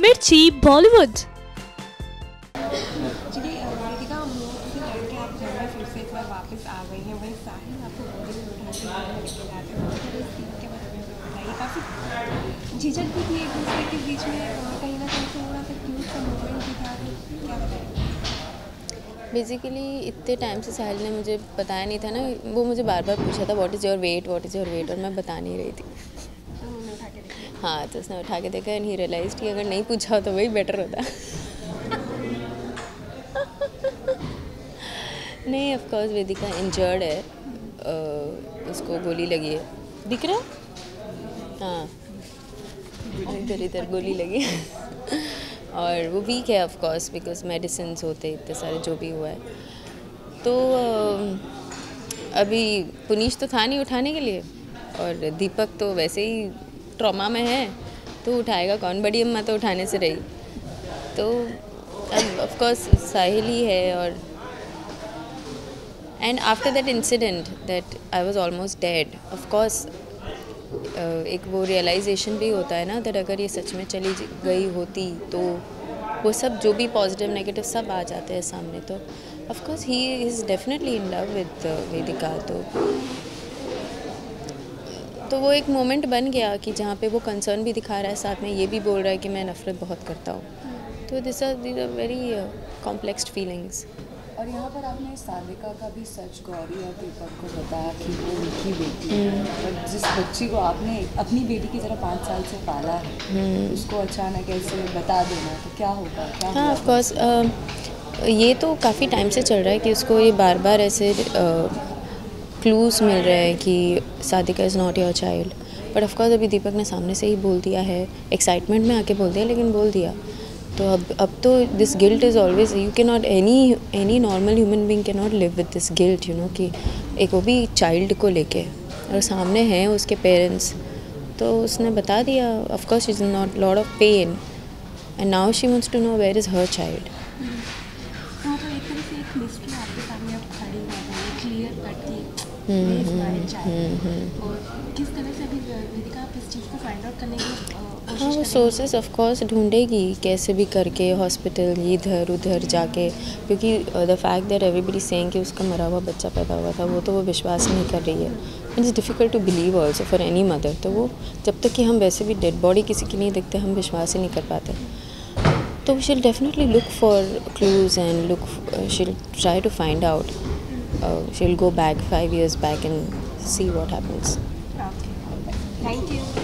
मिर्ची बॉलीवुड। चलिए वेदिका, हम लोग से जान के आप घर में फिर से एक बार वापस आ गई हैं। वही साहिल आपको गोदी में उठा के घर में लेके जाते हैं, तो इस सीन के बारे में बताइए। काफ़ी झिझक भी थी एक दूसरे के बीच में, कहीं ना कहीं थोड़ा सा क्यूट सा मोमेंट भी था, तो क्या बताएंगे? बेसिकली इतने टाइम से साहिल ने मुझे बताया नहीं था ना, वो मुझे बार बार पूछा था what is your weight, what is your weight, और मैं बता नहीं रही थी। तो उन्होंने उठा के देखा। हाँ, तो उसने उठा के देखा एंड ही रियलाइज्ड कि अगर नहीं पूछा हो तो वही बेटर होता। नहीं, ऑफ कोर्स वेदिका इंजर्ड है, उसको गोली लगी है, दिख रहा है? हाँ, इधर इधर गोली लगी और वो वीक है ऑफ कोर्स, बिकॉज मेडिसिन होते इतने सारे जो भी हुआ है। तो अभी पुनीश तो था नहीं उठाने के लिए, और दीपक तो वैसे ही ट्रॉमा में है, तो उठाएगा कौन, बड़ी अम्मा तो उठाने से रही। तो अब ऑफ कोर्स साहिल ही है। और and after that incident that I was almost dead, of course एक वो रियलाइजेशन भी होता है ना, दैट अगर ये सच में चली गई होती तो वो सब जो भी पॉजिटिव नेगेटिव सब आ जाते हैं सामने। तो of course he is definitely in love with Vedika. तो वो एक मोमेंट बन गया कि जहाँ पे वो कंसर्न भी दिखा रहा है, साथ में ये भी बोल रहा है कि मैं नफ़रत बहुत करता हूँ। तो this are very complex feelings. और यहाँ पर आपने सारिका का भी सच गौरी और दीपक को बताया कि वो उनकी बेटी है, और जिस बच्ची को आपने अपनी बेटी की तरह 5 साल से पाला है, उसको अचानक ऐसे बता देना, तो क्या होगा? क्या हाँ, ऑफ कोर्स ये तो काफ़ी टाइम से चल रहा है कि उसको ये बार बार ऐसे क्लूज मिल रहे हैं कि Sadika is not your child. But of course अभी दीपक ने सामने से ही बोल दिया है, एक्साइटमेंट में आके बोल दिया, लेकिन बोल दिया। तो अब तो this guilt is always, you can not, any normal human being can not live with this guilt, you know, कि एक वो भी चाइल्ड को लेके, और सामने हैं उसके पेरेंट्स। तो उसने बता दिया, of course she is not lot of pain, and now she wants to know where is her child. हाँ, तो एक तरह से एक मिस्ट्री आपके सामने अब खड़ी हो गई है, क्लियर कट की इज माय चाइल्ड। और किस तरह से अभी वेदिका आप इस चीज़ को फाइंड आउट करने की हाँ, वो सोर्सेस ऑफ कोर्स ढूंढेगी कैसे भी करके, हॉस्पिटल इधर उधर जाके, क्योंकि the fact that everybody saying कि उसका मरा हुआ बच्चा पैदा हुआ था, वो तो वो विश्वास नहीं कर रही है। It's difficult to believe also for any mother. तो वो जब तक कि हम वैसे भी डेड बॉडी किसी की नहीं देखते, हम विश्वास ही नहीं कर पाते। तो she will definitely look for clues and she will try to find out, she will go back 5 years back and see what happens. Okay, thank you.